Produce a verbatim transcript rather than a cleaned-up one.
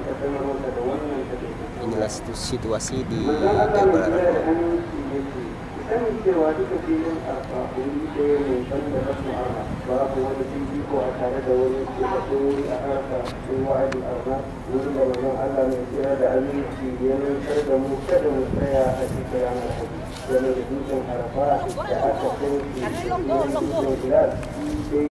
Inilah situasi di Jabal Rahmah. cewa duka filin arfa wuri ɗaya ne banda rasu arfa babu wani fifiko a tare da wani keɓaɓɓen wuri a arfa sun wa'adi arfa wurin da manzon Allah mai tsira da aminci ya nusar da mu kada mu tsaya a cikin ranar hudu game da dutsen arfa da aka kai shi wurin dutsen bilal